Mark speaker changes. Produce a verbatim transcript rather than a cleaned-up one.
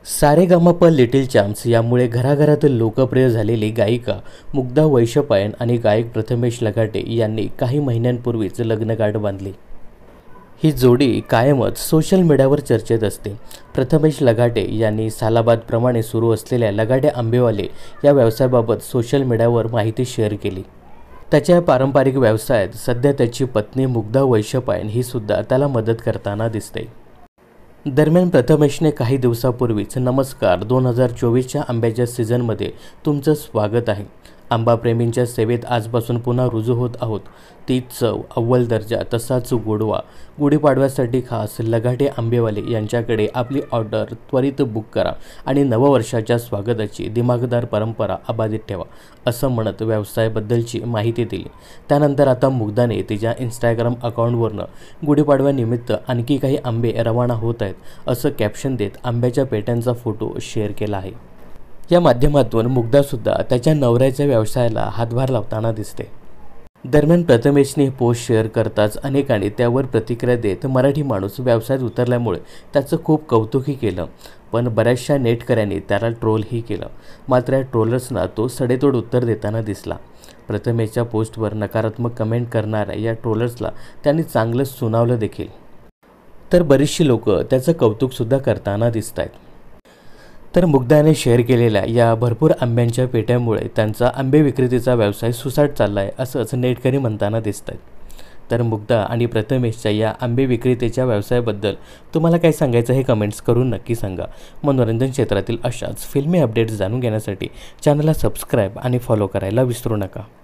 Speaker 1: Sa Re Ga Ma Pa little champs यामुळे घराघरात लोकप्रिय झालेली गायिका मुग्धा वैशंपायन आणि गायक प्रथमेश लघाटे यांनी काही महिन्यांपूर्वीच लग्नगाठ बांधली। ही जोडी कायमच सोशल मीडियावर चर्चेत असते। प्रथमेश लघाटे यांनी सालाबादप्रमाणे सुरू असलेल्या लघाटे आंबेवाले या व्यवसायाबाबत सोशल मीडियावर माहिती शेअर केली। त्याच्या पारंपरिक व्यवसायात सध्या त्याची पत्नी मुग्धा वैशंपायन ही सुद्धा त्याला मदत करताना दिसते। दरम्यान प्रथमेशने काही दिवसापूर्वीच नमस्कार दोन हजार चोवीसच्या आंब्याच्या सीझनमध्ये तुमचं स्वागत आहे। आंबाप्रेमींच्या सेवेत आजपासून पुन्हा रुजू होत आहोत। तीच चव, अव्वल दर्जा तसाच गोडवा। गुढीपाडव्यासाठी खास लघाटे आंबेवाले यांच्याकडे आपली ऑर्डर त्वरित बुक करा आणि नववर्षाच्या स्वागताची दिमागदार परंपरा अबाधित ठेवा, असं म्हणत व्यवसायाबद्दलची माहिती दिली। त्यानंतर आता मुग्धाने तिच्या इंस्टाग्राम अकाउंटवरनं गुढीपाडव्यानिमित्त आणखी काही आंबे रवाना होत आहेत, असं कॅप्शन देत आंब्याच्या पेट्यांचा फोटो शेअर केला आहे। या माध्यमातून मुग्धासुद्धा त्याच्या नवऱ्याच्या व्यवसायाला हातभार लावताना दिसते। दरम्यान प्रथमेशने पोस्ट शेअर करताच अनेकांनी त्यावर प्रतिक्रिया देत मराठी माणूस व्यवसायात उतरल्यामुळे त्याचं खूप कौतुकही केलं, पण बऱ्याचशा नेटकऱ्यांनी त्याला ट्रोलही केलं। मात्र या ट्रोलर्सना तो सडेतोड उत्तर देताना दिसला। प्रथमेशच्या पोस्टवर नकारात्मक कमेंट करणाऱ्या या ट्रोलर्सला त्यांनी चांगलंच सुनावलं देखील, तर बरीचशी लोक त्याचं कौतुकसुद्धा करताना दिसत आहेत। तर मुग्धाने शेअर केलेल्या या भरपूर आंब्यांच्या पेट्यामुळे त्यांचा आंबे विक्रेतीचा व्यवसाय सुसाट चालला आहे, असंच नेटकरी म्हणताना दिसत आहेत। तर मुग्धा आणि प्रथमेशच्या या आंबे विक्रेतेच्या व्यवसायाबद्दल तुम्हाला काय सांगायचं हे कमेंट्स करून नक्की सांगा। मनोरंजन क्षेत्रातील अशाच फिल्मी अपडेट्स जाणून घेण्यासाठी चॅनलला सबस्क्राईब आणि फॉलो करायला विसरू नका।